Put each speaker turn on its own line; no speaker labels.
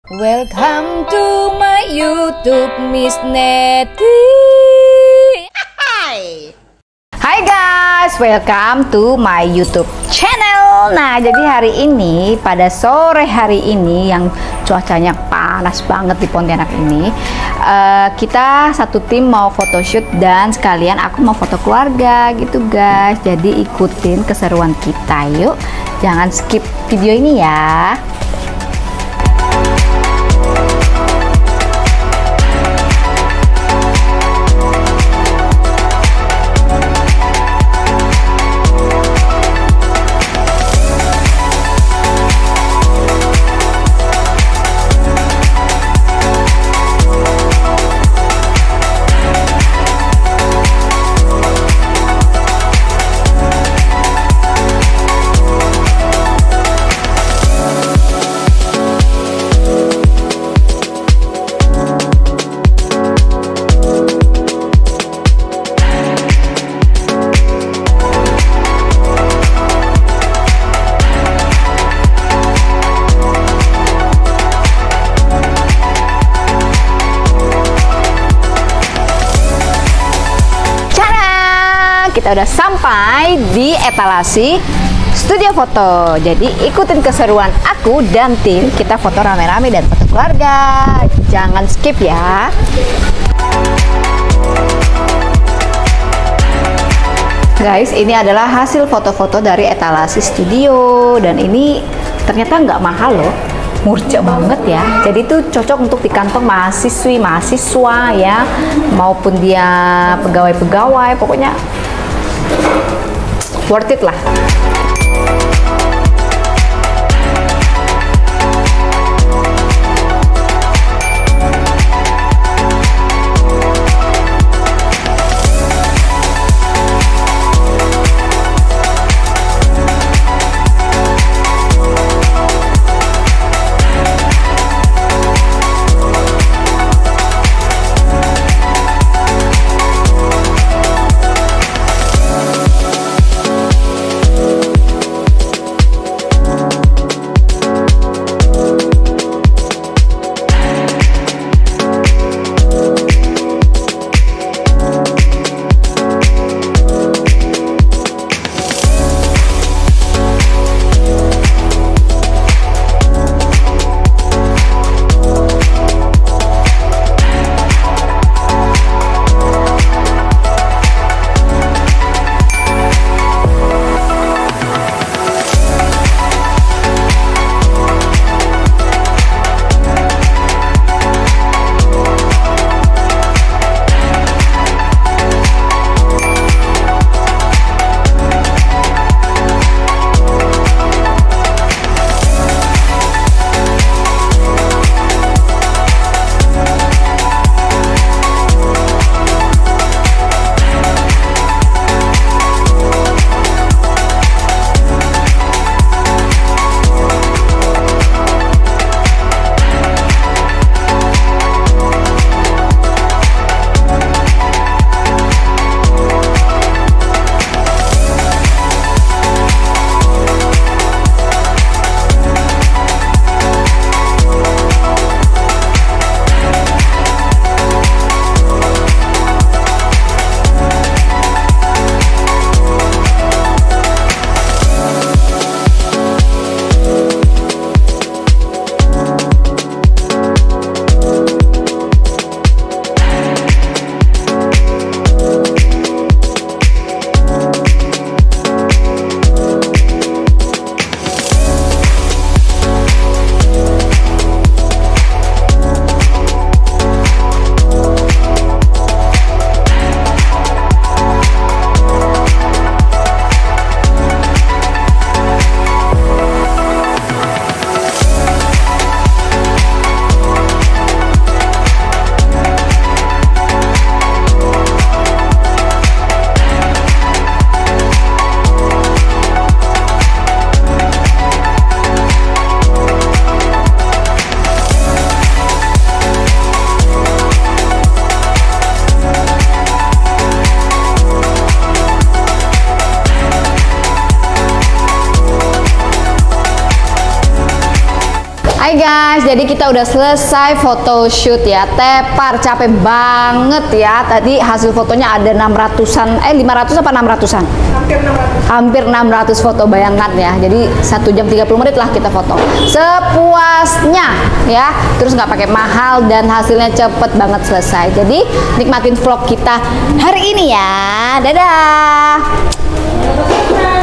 Welcome to my YouTube, Miss Netty. Hai guys, welcome to my YouTube channel. Nah, jadi hari ini, pada sore hari ini yang cuacanya panas banget di Pontianak ini, kita satu tim mau photoshoot dan sekalian aku mau foto keluarga gitu guys. Jadi ikutin keseruan kita yuk, jangan skip video ini ya. Kita udah sampai di etalasi studio foto. Jadi ikutin keseruan aku dan tim, kita foto rame-rame dan foto keluarga. Jangan skip ya. Guys, ini adalah hasil foto-foto dari etalasi studio dan ini ternyata nggak mahal loh. Murah banget ya, jadi itu cocok untuk di kantong mahasiswa ya, maupun dia pegawai-pegawai, pokoknya worth it lah. Hai guys, jadi kita udah selesai photoshoot ya. Tepar, capek banget ya. Tadi hasil fotonya ada 600-an, 500 apa 600-an? Hampir 600 foto, bayangkan ya. Jadi 1 jam 30 menit lah kita foto. Sepuasnya ya. Terus nggak pakai mahal dan hasilnya cepet banget selesai. Jadi nikmatin vlog kita hari ini ya. Dadah.